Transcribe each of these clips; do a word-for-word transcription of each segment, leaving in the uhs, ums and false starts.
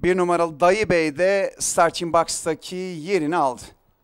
Bir numaralı Dayı Bey de starting box'taki yerini aldı.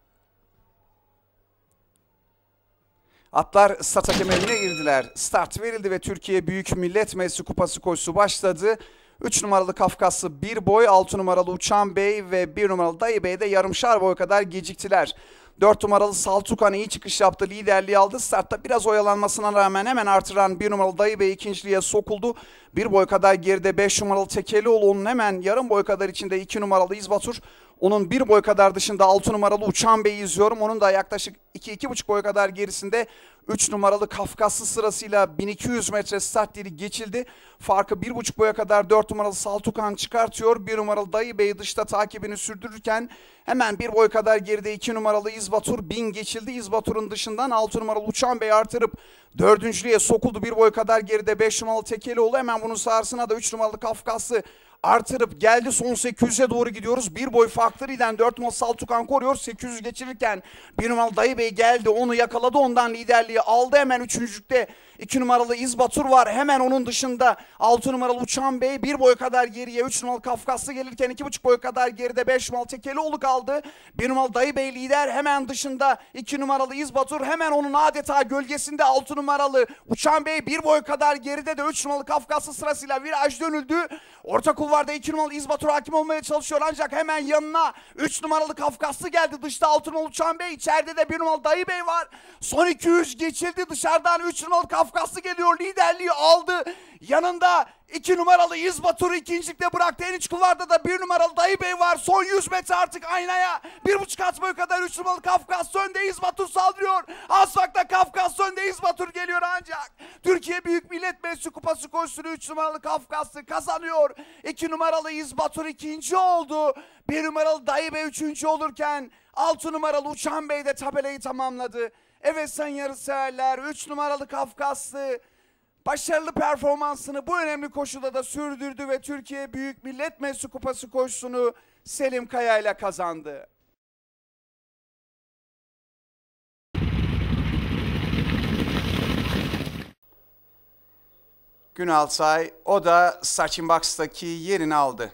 Atlar start hakemlerine girdiler. Start verildi ve Türkiye Büyük Millet Meclisi Kupası koşusu başladı. üç numaralı Kafkaslı bir boy, altı numaralı Uçan Bey ve bir numaralı Dayı Bey de yarımşar boy kadar geciktiler. dört numaralı Saltukan iyi çıkış yaptı, liderliği aldı. Startta biraz oyalanmasına rağmen hemen artıran bir numaralı Dayı Bey ikinciliğe sokuldu. Bir boy kadar geride beş numaralı Tekelioğlu, onun hemen yarım boy kadar içinde iki numaralı İzbatur. Onun bir boy kadar dışında altı numaralı Uçan Bey'i izliyorum. Onun da yaklaşık iki iki buçuk boy kadar gerisinde üç numaralı Kafkaslı sırasıyla bin iki yüz metre start dili geçildi. Farkı bir buçuk boya kadar dört numaralı Saltukan çıkartıyor. bir numaralı Dayı Bey dışta takibini sürdürürken hemen bir boy kadar geride iki numaralı İzbatur bin geçildi. İzbatur'un dışından altı numaralı Uçan Bey artırıp dördüncülüğe sokuldu. Bir boy kadar geride beş numaralı Tekelioğlu, hemen bunun sağrısına da üç numaralı Kafkaslı artırıp geldi. Son sekiz yüze doğru gidiyoruz. Bir boy farklarıyla dört numaralı Saltukan koruyor. sekiz yüz geçirirken bir numaralı Dayı Bey geldi. Onu yakaladı. Ondan liderliği aldı. Hemen üçüncülükte iki numaralı İzbatur var. Hemen onun dışında altı numaralı Uçan Bey. Bir boy kadar geriye üç numaralı Kafkaslı gelirken iki buçuk boy kadar geride beş numaralı Tekelioğlu kaldı. bir numaralı Dayı Bey lider. Hemen dışında iki numaralı İzbatur. Hemen onun adeta gölgesinde altı numaralı Uçan Bey. Bir boy kadar geride de üç numaralı Kafkaslı sırasıyla viraj dönüldü. Orta kulvarda iki numaralı İzbatur hakim olmaya çalışıyor ancak hemen yanına üç numaralı Kafkaslı geldi. Dışta altı numaralı Uçan Bey, içeride de bir numaralı Dayı Bey var. Son iki yüz geçildi. Dışarıdan üç numaralı Kafkaslı geliyor. Liderliği aldı. Yanında iki numaralı İzbatur'u ikincilikte bıraktı. En iç kulvarda da bir numaralı Dayı Bey var. Son yüz metre artık aynaya. Bir buçuk at boy kadar üç numaralı Kafkaslı önde, İzbatur saldırıyor. Asfakta Kafkaslı önde, İzbatur geliyor ancak Türkiye Büyük Millet Meclisi Kupası koşusunu üç numaralı Kafkaslı kazanıyor. iki numaralı İzbatur ikinci oldu. bir numaralı Dayı Bey üçüncü olurken altı numaralı Uçan Bey de tabelayı tamamladı. Evet sayın yarışseverler, üç numaralı Kafkaslı başarılı performansını bu önemli koşuda da sürdürdü ve Türkiye Büyük Millet Meclisi Kupası koşusunu Selim Kaya ile kazandı. Günaltay, o da starting box'taki yerini aldı.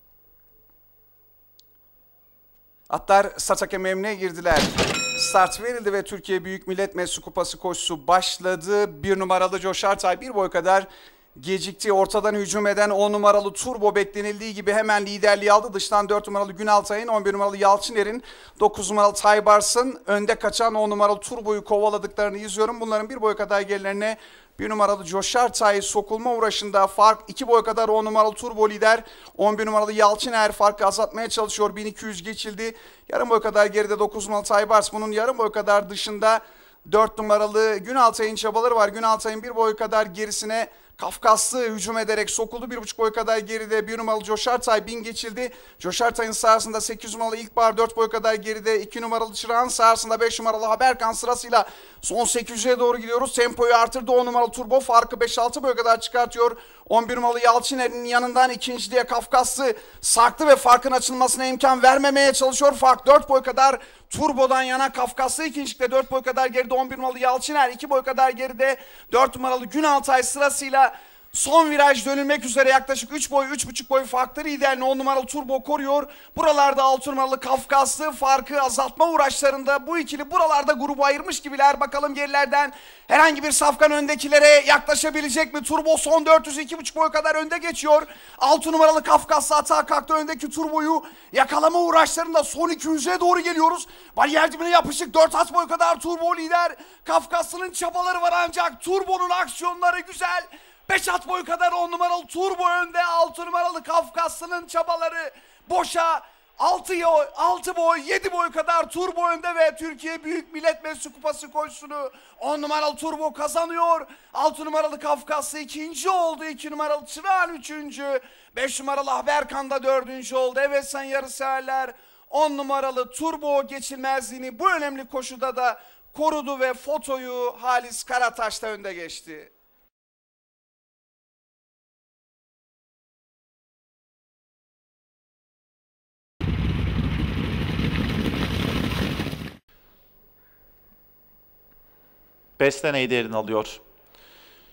Atlar start hakem emrine girdiler. Start verildi ve Türkiye Büyük Millet Meclisi Kupası koşusu başladı. Bir numaralı Coşartay bir boy kadar gecikti. Ortadan hücum eden on numaralı Turbo beklenildiği gibi hemen liderliği aldı. Dıştan dört numaralı Günaltay'ın, on bir numaralı Yalçıner'in, dokuz numaralı Taybars'ın önde kaçan on numaralı Turbo'yu kovaladıklarını izliyorum. Bunların bir boy kadar gerilerine bir numaralı Coşartay sokulma uğraşında. Fark iki boy kadar on numaralı Turbo lider. on bir numaralı Yalçıner farkı azaltmaya çalışıyor. bin iki yüz geçildi. Yarım boy kadar geride dokuz numaralı Taybars. Bunun yarım boy kadar dışında dört numaralı Günaltay'ın çabaları var. Günaltay'ın bir boy kadar gerisine Kafkaslı hücum ederek sokuldu. Bir buçuk boy kadar geride bir numaralı Coşartay bin geçildi. Coşartay'ın sahasında sekiz numaralı İlkbahar, dört boy kadar geride iki numaralı Çırağan sahasında beş numaralı Haberkan sırasıyla son sekiz yüze doğru gidiyoruz. Tempoyu artırdı on numaralı Turbo, farkı beş altı boy kadar çıkartıyor. on bir numaralı Yalçıner'in yanından ikinciliğe Kafkaslı sarktı ve farkın açılmasına imkan vermemeye çalışıyor. Fark dört boy kadar Turbo'dan yana. Kafkaslı ikincilikte dört boy kadar geride on bir numaralı Yalçıner, iki boy kadar geride dört numaralı Günaltay sırasıyla son viraj dönülmek üzere. Yaklaşık üç boy üç buçuk boy farkları liderini on numaralı Turbo koruyor. Buralarda altı numaralı Kafkaslı farkı azaltma uğraşlarında. Bu ikili buralarda grubu ayırmış gibiler. Bakalım gerilerden herhangi bir safkan öndekilere yaklaşabilecek mi? Turbo son dört yüz iki buçuk boy kadar önde geçiyor. altı numaralı Kafkaslı atağa kalktı. Öndeki Turbo'yu yakalama uğraşlarında son iki yüze doğru geliyoruz. Bariyer dibine yapışık dört at boy kadar Turbo lider. Kafkaslı'nın çabaları var ancak Turbo'nun aksiyonları güzel. beş at boy kadar on numaralı Turbo önde. altı numaralı Kafkaslı'nın çabaları boşa. altı boy yedi boy kadar Turbo önde ve Türkiye Büyük Millet Meclisi Kupası koşusunu on numaralı Turbo kazanıyor. altı numaralı Kafkaslı ikinci oldu. iki numaralı Çırağan üçüncü. beş numaralı Haberkan da dördüncü oldu. Evet sayın yarışseverler, on numaralı Turbo geçilmezliğini bu önemli koşuda da korudu ve fotoyu Halis Karataş'ta önde geçti. Beste neydi yerini alıyor?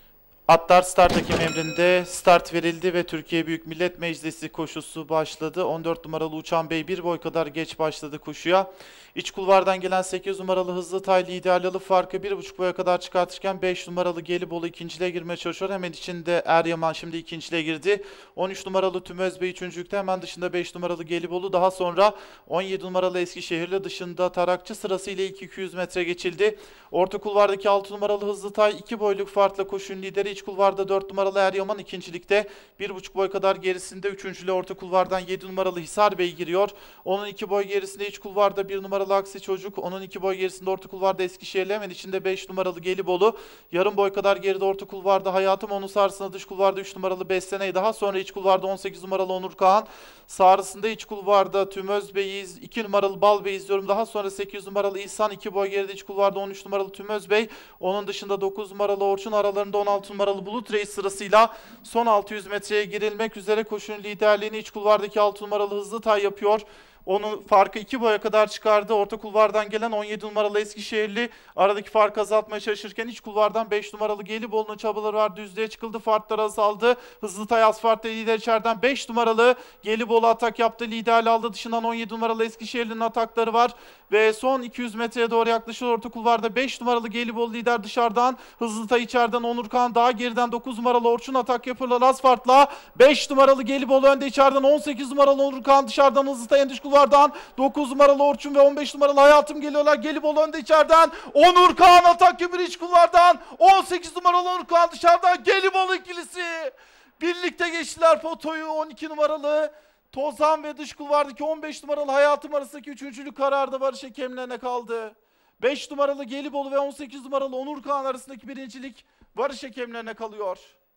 Atlar start hakem emrinde, start verildi ve Türkiye Büyük Millet Meclisi koşusu başladı. on dört numaralı Uçan Bey bir boy kadar geç başladı koşuya. İç kulvardan gelen sekiz numaralı Hızlı Tay liderli farkı bir buçuk boya kadar çıkartırken beş numaralı Gelibolu ikinciliğe girmeye çalışıyor. Hemen içinde Eryaman şimdi ikinciliğe girdi. on üç numaralı Tümöz Bey üçüncülükte, hemen dışında beş numaralı Gelibolu. Daha sonra on yedi numaralı Eskişehirli, dışında Tarakçı sırasıyla ilk iki yüz metre geçildi. Orta kulvardaki altı numaralı Hızlı Tay iki boyluk farkla koşunun lideri. İç kulvarda dört numaralı Eryaman ikincilikte, bir buçuk boy kadar gerisinde üçüncülüğe orta kulvardan yedi numaralı Hisar Bey giriyor. Onun iki boy gerisinde iç kulvarda bir numaralı Aksi Çocuk. Onun iki boy gerisinde orta kulvarda Eskişehirli, hemen içinde beş numaralı Gelibolu. Yarım boy kadar geride orta kulvarda Hayatım, onun sağrısında dış kulvarda üç numaralı Besleney. Daha sonra iç kulvarda on sekiz numaralı Onur Kağan. Sağrısında iç kulvarda Tümöz Bey'iz, iki numaralı Bal Bey izliyorum. Daha sonra sekiz numaralı İhsan, iki boy geride iç kulvarda on üç numaralı Tümöz Bey. Onun dışında dokuz numaralı Orçun, aralarında on altı numaralı Bulut Reis sırasıyla son altı yüz metreye girilmek üzere. Koşunun liderliğini iç kulvardaki altı numaralı Hızlı Tay yapıyor. Onun farkı iki boya kadar çıkardı. Orta kulvardan gelen on yedi numaralı Eskişehirli aradaki farkı azaltmaya çalışırken iç kulvardan beş numaralı Gelibolu'nun çabaları var. Düzlüğe çıkıldı. Farklar azaldı. Hızlı Tay asfaltta lider, içeriden beş numaralı Gelibolu atak yaptı. Liderli aldı. Dışından on yedi numaralı Eskişehirli'nin atakları var. Ve son iki yüz metreye doğru yaklaşıyor. Orta kulvarda beş numaralı Gelibolu lider dışarıdan. Hızlı Tay içeriden Onur Kağan, daha geriden dokuz numaralı Orçun atak yapıyorlar asfaltla. beş numaralı Gelibolu önde, içeriden on sekiz numaralı Onur Kağan, dışarıdan Hızlı Tay en dış kulvardan dokuz numaralı Orçun ve on beş numaralı Hayatım geliyorlar. Gelibolu önde, içeriden Onur Kağan atak yapıyor iç kulvardan. on sekiz numaralı Onur Kağan, dışarıdan Gelibolu ikilisi birlikte geçtiler potoyu. on iki numaralı Tozan ve dış kulvardaki on beş numaralı Hayatım arasındaki üçüncülük kararı da varış hakemlerine kaldı. beş numaralı Gelibolu ve on sekiz numaralı Onur Kağan arasındaki birincilik varış hakemlerine kalıyor.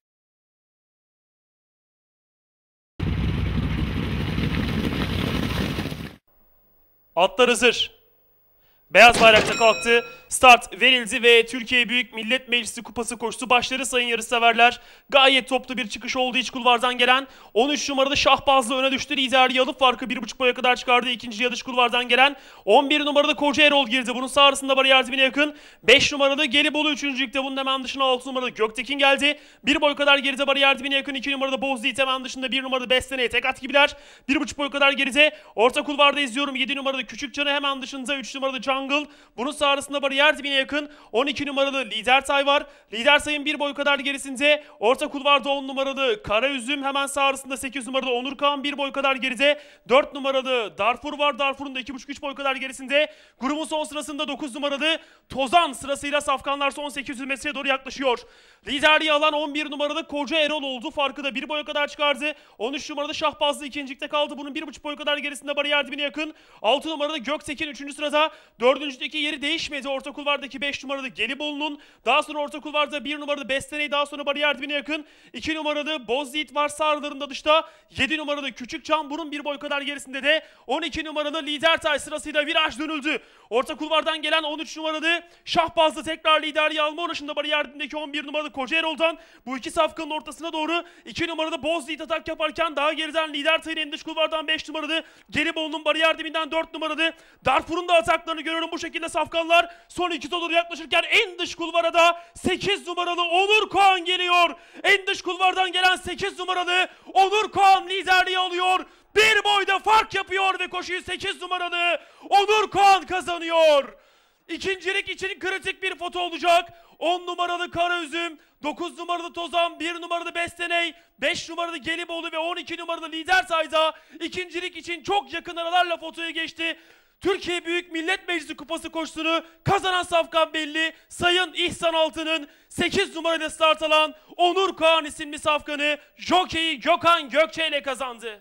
Atlar hazır. Beyaz bayrakta kalktı. Start verildi ve Türkiye Büyük Millet Meclisi Kupası koşusu başları sayın yarışseverler. Gayet toplu bir çıkış oldu iç kulvardan gelen. on üç numaralı Şahbazlı öne düştü. Liderliği alıp farkı bir buçuk boya kadar çıkardı. İkinciye dış kulvardan gelen on bir numaralı Koca Erol girdi. Bunun sağrısında bariyer dibine yakın. beş numaralı Gelibolu üçüncülükte. Bunun hemen dışına altı numaralı Göktekin geldi. bir boy kadar geride bariyer dibine yakın. iki numaralı Bozyiğit, hemen dışında bir numaralı Besleney, tek at gibiler. bir buçuk boy kadar geride. Orta kulvarda izliyorum. yedi numaralı Küçükcan'ı, hemen dışında üç numaralı Jungle. Bunun sağrısında bariyer dibine yakın on iki numaralı Lider Tay var. Lider Tay'ın bir boy kadar gerisinde. Orta kulvarda on numaralı Kara Üzüm, hemen sağrısında sekiz numaralı Onur Kağan bir boy kadar geride. dört numaralı Darfur var. Darfur'un da iki buçuk üç boy kadar gerisinde. Grubun son sırasında dokuz numaralı Tozan sırasıyla safkanlar son sekiz yüz metreye doğru yaklaşıyor. Liderliği alan on bir numaralı Koca Erol oldu. Farkı da bir boya kadar çıkardı. on üç numaralı Şahbazlı ikincilikte kaldı. Bunun bir buçuk boy kadar gerisinde bariyer dibine yakın. altı numaralı Göktekin üçüncü sırada. dördüncüdeki yeri değişmedi. Orta kulvardaki beş numaralı Gelibolu'nun. Daha sonra orta kulvarda bir numaralı Besleney, daha sonra bariyer dibine yakın. iki numaralı Bozyiğit var sağlarında dışta. yedi numaralı Küçükcan, bunun bir boy kadar gerisinde de on iki numaralı Lider Tay sırasıyla viraj dönüldü. Orta kulvardan gelen on üç numaralı Şahbazlı tekrar liderliği alma uğraşında bariyer dibindeki on bir numaralı Koca Erol'dan. Bu iki safkanın ortasına doğru iki numaralı Bozyiğit atak yaparken daha geriden Lider Tay'ın en dış kulvardan beş numaralı Gelibolu'nun bariyer dibinden dört numaralı Darfur'un da ataklarını görüyorum. Bu şekilde safkanlar son iki doğru yaklaşırken en dış kulvara da sekiz numaralı Onur Kağan geliyor. En dış kulvardan gelen sekiz numaralı Onur Kağan liderliği alıyor. Bir boyda fark yapıyor ve koşuyu sekiz numaralı Onur Kağan kazanıyor. İkincilik için kritik bir foto olacak. on numaralı Kara Üzüm, dokuz numaralı Tozan, bir numaralı Besleney, beş numaralı Gelibolu ve on iki numaralı Lider Tay'da ikincilik için çok yakın aralarla fotoya geçti. Türkiye Büyük Millet Meclisi Kupası koşusunu kazanan safkan belli. Sayın İhsan Altı'nın sekiz numarayla start alan Onur Kağan isimli safkanı jokeyi Gökhan Gökçe ile kazandı.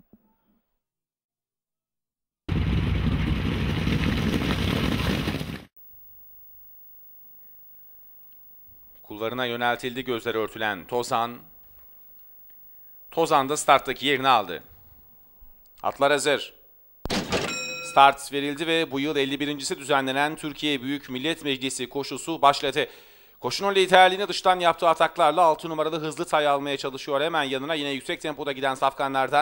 Kullarına yöneltildi gözleri örtülen Tozan. Tozan da starttaki yerini aldı. Atlar hazır. Start verildi ve bu yıl elli birincisi düzenlenen Türkiye Büyük Millet Meclisi koşusu başladı. Koşunun liderliğini dıştan yaptığı ataklarla altı numaralı Hızlı Tay almaya çalışıyor. Hemen yanına yine yüksek tempoda giden safkanlardan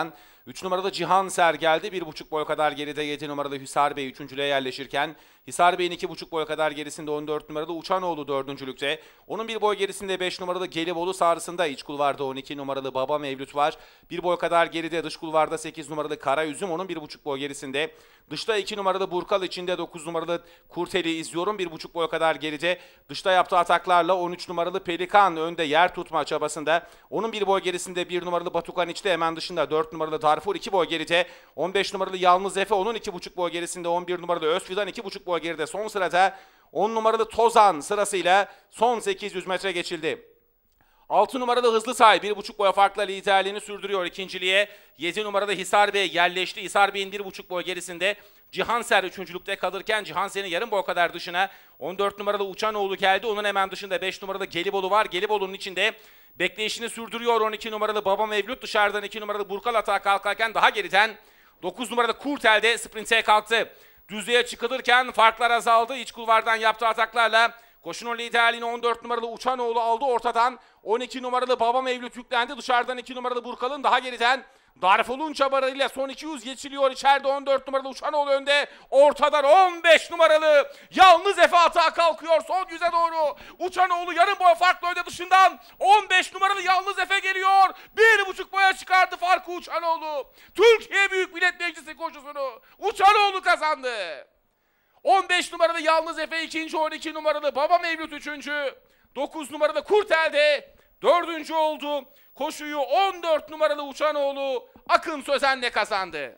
üç numaralı Cihan Ser geldi. bir buçuk boy kadar geride yedi numaralı Hisar Bey üçüncülüğe yerleşirken Hisar Bey'in iki buçuk boy kadar gerisinde on dört numaralı Uçanoğlu dördüncülükte. Onun bir boy gerisinde beş numaralı Gelibolu sarısında, iç kulvarda on iki numaralı Baba Mevlüt var. bir boy kadar geride dış kulvarda sekiz numaralı Kara Üzüm, onun bir buçuk boy gerisinde. Dışta iki numaralı Burkal, içinde dokuz numaralı Kurteli izliyorum. bir buçuk boy kadar geride. Dışta yaptığı ataklarla on üç numaralı Pelikan önde yer tutma çabasında. Onun bir boy gerisinde bir numaralı Batukan, içte hemen dışında dört numaralı Darfur iki boy geride. on beş numaralı Yalnız Efe, onun iki buçuk boy gerisinde. on bir numaralı Özfidan iki buçuk boy geride. Son sırada on numaralı Tozan sırasıyla son sekiz yüz metre geçildi. altı numaralı Hızlı Say bir buçuk boy farkla liderliğini sürdürüyor ikinciliğe. yedi numaralı Hisar Bey yerleşti. Hisar Bey'in bir buçuk boy gerisinde. Cihanser üçüncülükte kalırken Cihanser'in yarım boy kadar dışına on dört numaralı Uçanoğlu geldi. Onun hemen dışında beş numaralı Gelibolu var. Gelibolu'nun içinde bekleyişini sürdürüyor on iki numaralı Baba Mevlüt. Dışarıdan iki numaralı Burkal atağa kalkarken daha geriden dokuz numaralı Kurtel'de sprinte kalktı. Düzlüğe çıkılırken farklar azaldı. İç kulvardan yaptığı ataklarla koşunun liderliğini on dört numaralı Uçanoğlu aldı ortadan. on iki numaralı Baba Mevlüt yüklendi. Dışarıdan iki numaralı Burkal'ın daha geriden Darful'un çabalarıyla son iki yüz geçiliyor. İçeride on dört numaralı Uçanoğlu önde. Ortadan on beş numaralı Yalnız Efe atağa kalkıyor son yüze doğru. Uçanoğlu yarım boy farklı önde, dışından on beş numaralı Yalnız Efe geliyor. Bir buçuk boya çıkardı farkı Uçanoğlu. Türkiye Büyük Millet Meclisi koşusunu Uçanoğlu kazandı. on beş numaralı Yalnız Efe ikinci, on iki numaralı Baba Mevlüt üçüncü, dokuz numaralı Kurtel'de dördüncü oldu. Koşuyu on dört numaralı Uçanoğlu Akın Sözen'le kazandı.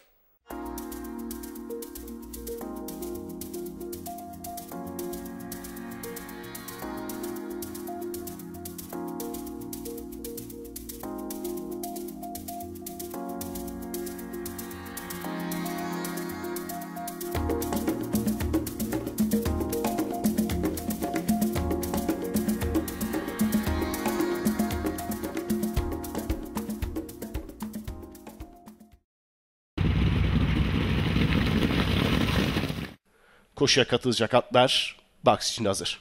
Koşuya katılacak atlar box için hazır.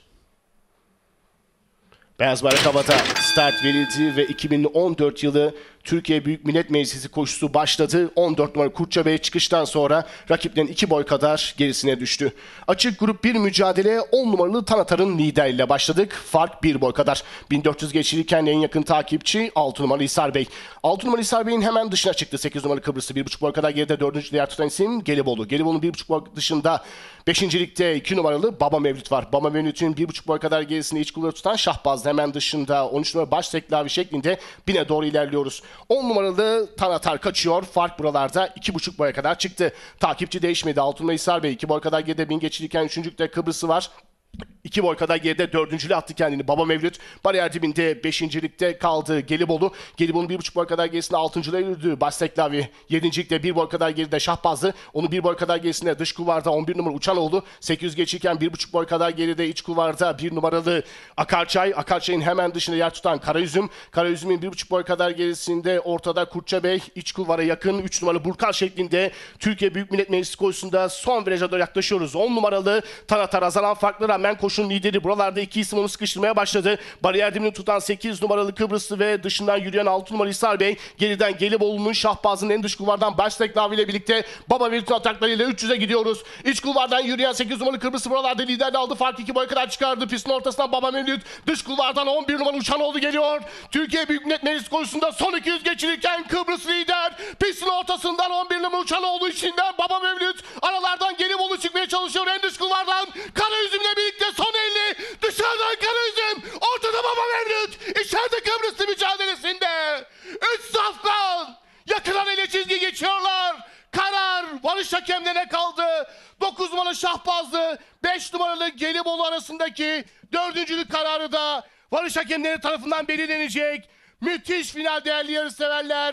Beyaz bayrak havada, start verildi ve iki bin on dört yılı Türkiye Büyük Millet Meclisi koşusu başladı. on dört numara Kurtça Bey çıkıştan sonra rakiplerin iki boy kadar gerisine düştü. Açık grup bir mücadele on numaralı Tanatar'ın liderliğiyle başladık. Fark bir boy kadar. bin dört yüz geçilirken en yakın takipçi altı numaralı Hisar Bey. altı numaralı Hisar Bey'in hemen dışına çıktı. sekiz numaralı Kıbrıs'ı bir buçuk boy kadar geride dördüncü diğer tutan isim Gelibolu. Gelibolu'nun bir buçuk boy dışında beşincilikte iki numaralı Baba Mevlüt var. Baba Mevlüt'ün bir buçuk boy kadar gerisini iç kulları tutan Şahbaz hemen dışında on üç numara baş teklavi şeklinde bine doğru ilerliyoruz. on numaralı Tanatar kaçıyor. Fark buralarda iki buçuk boya kadar çıktı. Takipçi değişmedi. altı numaralı Hisar Bey iki boy kadar geride bin geçilirken üçüncülükte Kıbrıs'ı var. İki boy kadar geride dördüncülüğe attı kendini Baba Mevlüt. Bariyer dibinde beşincilikte kaldı Gelibolu. Gelibolu'nun bir buçuk boy kadar gerisinde altıncılığa yürüdü Başteklavi. Yedincilikte bir boy kadar geride Şahbazlı. Onu bir boy kadar gerisinde dış kulvarda on bir numara Uçanoğlu. sekiz yüz geçirken bir buçuk boy kadar geride iç kulvarda bir numaralı Akarçay. Akarçay'ın hemen dışında yer tutan Karayüzüm. Karayüzüm'ün bir buçuk boy kadar gerisinde ortada Kurtça Bey. İç kulvara yakın üç numaralı Burkal şeklinde Türkiye Büyük Millet Meclisi koşusunda son viraja doğru yaklaşıyoruz. on numaralı Tanatar azalan farklı rağmen koşunun lideri. Buralarda iki isim onu sıkıştırmaya başladı. Bariyer dibini tutan sekiz numaralı Kıbrıslı ve dışından yürüyen altı numaralı Hisar Bey. Geriden Gelibolu'nun Şahbaz'ın en dış kulvardan Başteklavi ile birlikte Baba Mevlüt'ün ataklarıyla üç yüze gidiyoruz. İç kulvardan yürüyen sekiz numaralı Kıbrıslı buralarda liderle aldı. Fark iki boy kadar çıkardı. Pistin ortasından Baba Mevlüt. Dış kulvardan on bir numaralı Uçanoğlu geliyor. Türkiye Büyük Millet Meclisi koşusunda son iki yüz geçilirken Kıbrıs lider. Pistin ortasından on bir numaralı Uçanoğlu içinden Baba Mevlüt. Aralardan Gelibolu çıkmaya çalışıyor. En dış kulvardan Karayüzüm'le birlikte son elli. Dışarıdan Karayüzüm. Ortada Baba Mevlüt. İçeride Kıbrıslı mücadelesinde. Üç safkan. Yakılan ele çizgi geçiyorlar. Karar varış hakemlerine kaldı. dokuz numaralı Şahbazlı, beş numaralı Gelibolu arasındaki dördüncülük kararı da varış hakemleri tarafından belirlenecek. Müthiş final değerli yarışseverler.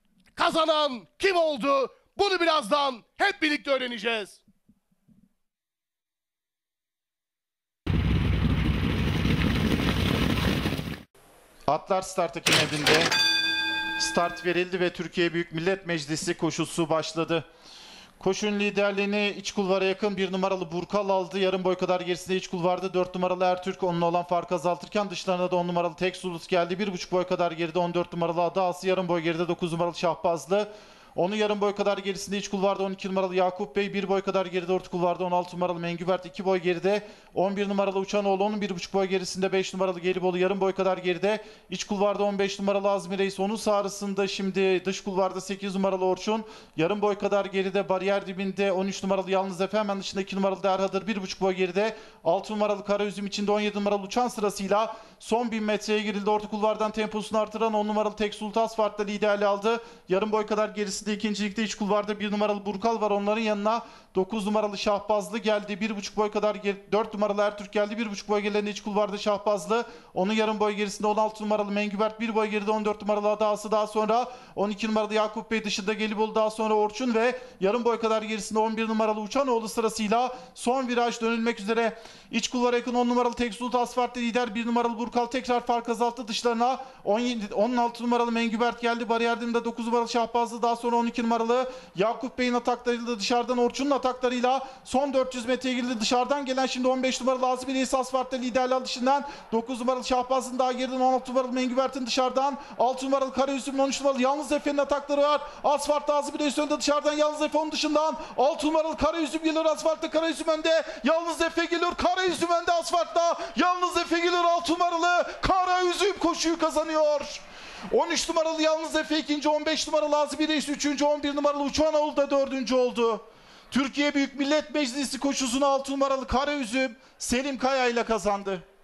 Kazanan kim oldu? Bunu birazdan hep birlikte öğreneceğiz. Atlar start ekibinde start verildi ve Türkiye Büyük Millet Meclisi koşusu başladı. Koşunun liderliğini iç kulvara yakın bir numaralı Burkal aldı. Yarım boy kadar gerisinde iç kulvarda dört numaralı Ertürk onunla olan farkı azaltırken dışlarına da on numaralı Tek Sulus geldi. bir buçuk boy kadar geride on dört numaralı Adası, yarım boy geride dokuz numaralı Şahbazlı. Onu yarım boy kadar gerisinde iç kulvarda on iki numaralı Yakup Bey, bir boy kadar geride orta kulvarda on altı numaralı Mengüvert, iki boy geride on bir numaralı Uçanoğlu, onun bir buçuk boy gerisinde beş numaralı Gelibolu, yarım boy kadar geride iç kulvarda on beş numaralı Azmi Reis, onun sağrısında şimdi dış kulvarda sekiz numaralı Orçun, yarım boy kadar geride bariyer dibinde on üç numaralı Yalnız Efe, hemen dışında iki numaralı Derhadır, bir buçuk boy geride altı numaralı Karaüzüm, içinde on yedi numaralı Uçan sırasıyla son bin metreye girildi. Orta kulvardan temposunu artıran on numaralı Tek Sultan Asfart'ta liderliği aldı. Yarım boy kadar gerisinde ikincilikte iç kulvarda bir numaralı Burkal var. Onların yanına dokuz numaralı Şahbazlı geldi. bir buçuk boy kadar geri, dört numaralı Ertürk geldi. bir buçuk boy gerilerinde iç kulvarda Şahbazlı. Onun yarım boy gerisinde on altı numaralı Mengübert, bir boy geride on dört numaralı Adası, daha sonra on iki numaralı Yakup Bey, dışında Gelibolu, daha sonra Orçun ve yarım boy kadar gerisinde on bir numaralı Uçanoğlu sırasıyla son viraj dönülmek üzere. İç kulvara yakın on numaralı Tek Sultan Asfart'ta lider, bir numaralı Burkal tekrar fark azalttı dışlarına. on yedi, on altı numaralı Mengübert geldi. Bariyerdinde dokuz numaralı Şahbazlı, daha sonra on iki numaralı Yakup Bey'in ataklarıyla dışarıdan Orçun'un ataklarıyla son dört yüz metreye girildi. Dışarıdan gelen şimdi on beş numaralı Azmi Reis Asfart'ta liderler dışından, dokuz numaralı Şahbazlı'nın daha geriden on altı numaralı Mengübert'in dışarıdan, altı numaralı Karaüzüm'ün on üç numaralı Yalnız Efe'nin atakları var. Asfart'ta Azmi Reis önde, dışarıdan Yalnız Efe onun dışından, altı numaralı Karaüzüm geliyor Asfart'ta, Karaüzüm önde, Yalnız Efe geliyor, Karaüzüm önde Asfart'ta, Yalnız Efe geliyor, altı numaralı Karaüzüm koşuyu kazanıyor. on üç numaralı Yalnız Efe ikinci, on beş numaralı Azmi Reis üçüncü, on bir numaralı Uçanoğlu da dördüncü oldu. Türkiye Büyük Millet Meclisi koşusunu altı numaralı Karaüzüm Selim Kaya ile kazandı.